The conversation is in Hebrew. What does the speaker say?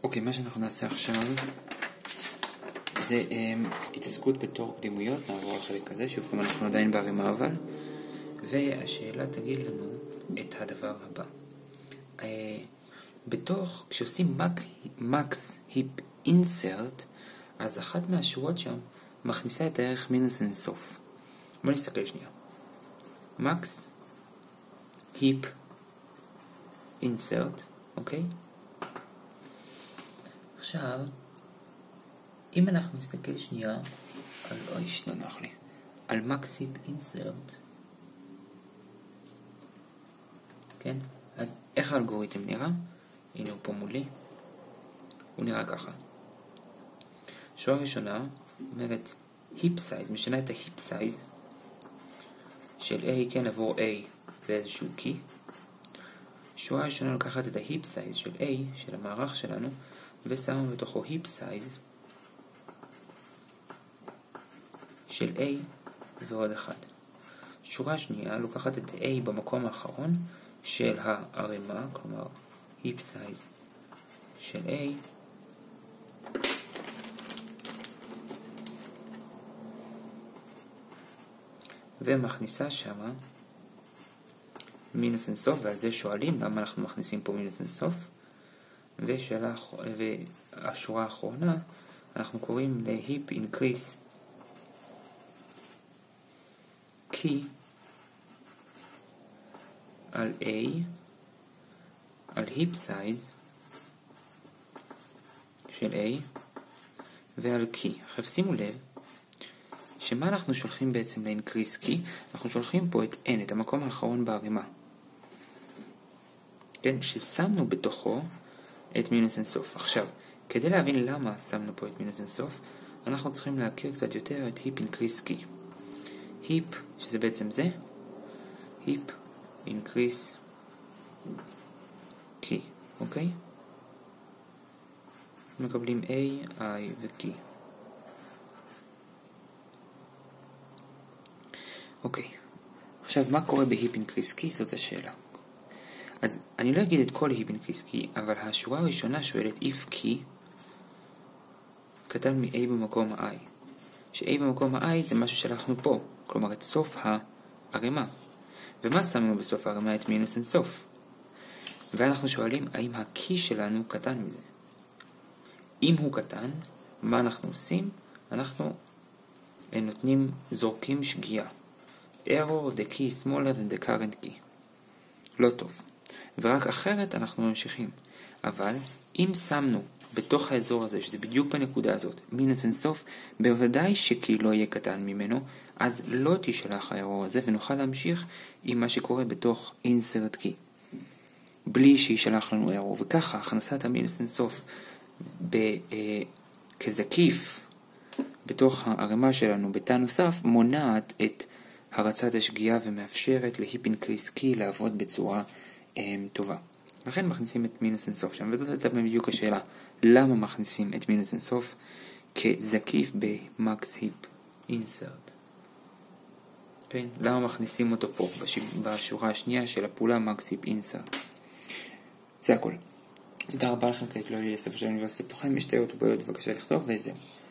אוקיי, מה שאנחנו נעשה עכשיו זה התעסקות בתור קדימויות. נעבור לחלק הזה, שוב פעם אנחנו עדיין בערימה אבל, והשאלה תגיד לנו את הדבר הבא. כשעושים מקס היפ אינסרט, אז אחת מהשורות שם מכניסה את הערך מינוס אינסוף. בוא נסתכל שנייה. מקס היפ אינסרט, אוקיי? עכשיו, אם אנחנו נסתכל שנייה על מקס היפ אינסרט, כן? אז איך האלגוריתם נראה? הנה הוא פה מולי. הוא נראה ככה. שורה ראשונה אומרת היפ סייז, משנה את ההיפ סייז של A, כן, עבור A באיזשהו קי. שורה ראשונה לוקחת את ההיפ סייז של A, של המערך שלנו, ושמה בתוכו היפ סייז של A ועוד אחד. שורה שנייה לוקחת את A במקום האחרון של הערימה, כלומר היפ סייז של A, ומכניסה שמה מינוס אינסוף, ועל זה שואלים למה אנחנו מכניסים פה מינוס אינסוף. והשורה האחרונה אנחנו קוראים להיפ increase key על A על היפ סייז של A ועל key. עכשיו שימו לב שמה אנחנו שולחים בעצם ל-increase key? אנחנו שולחים פה את N, את המקום האחרון בערימה. כן, ששמנו בתוכו את מינוס אינסוף. עכשיו, כדי להבין למה שמנו פה את מינוס אינסוף, אנחנו צריכים להכיר קצת יותר את היפ increase key. היפ, שזה בעצם זה, היפ increase key, אוקיי? מקבלים A, I ו-key. אוקיי, עכשיו מה קורה בהיפ increase key? זאת השאלה. אז אני לא אגיד את כל היפ increase key, אבל השורה הראשונה שואלת if key קטן מ-A במקום ה-I. ש-A במקום ה-I זה מה ששלחנו פה, כלומר את סוף הערימה. ומה שמנו בסוף הערימה? את מינוס אינסוף. ואנחנו שואלים האם ה-key שלנו קטן מזה. אם הוא קטן, מה אנחנו עושים? אנחנו זורקים שגיאה. error, the key is smaller than the current key. לא טוב. ורק אחרת אנחנו ממשיכים. אבל אם שמנו בתוך האזור הזה, שזה בדיוק בנקודה הזאת, מינוס אינסוף, בוודאי שקי לא יהיה קטן ממנו, אז לא תשלח האירור הזה, ונוכל להמשיך עם מה שקורה בתוך insert key. בלי שישלח לנו אירור. וככה, הכנסת המינוס אינסוף כזקיף בתוך הערימה שלנו, בתא נוסף, מונעת את הרצת השגיאה ומאפשרת להיפ increase key לעבוד בצורה טובה. לכן מכניסים את מינוס אינסוף שם, וזאת הייתה בדיוק השאלה, למה מכניסים את מינוס אינסוף כזקיף במקס היפ אינסרט? כן? למה מכניסים אותו פה בשורה השנייה של הפעולה מקס היפ אינסרט? זה הכל. תודה רבה לכם, כעת לא לי לספר של האוניברסיטה הפתוחה. אם יש תאיות ובעיות בבקשה לכתוב, וזהו.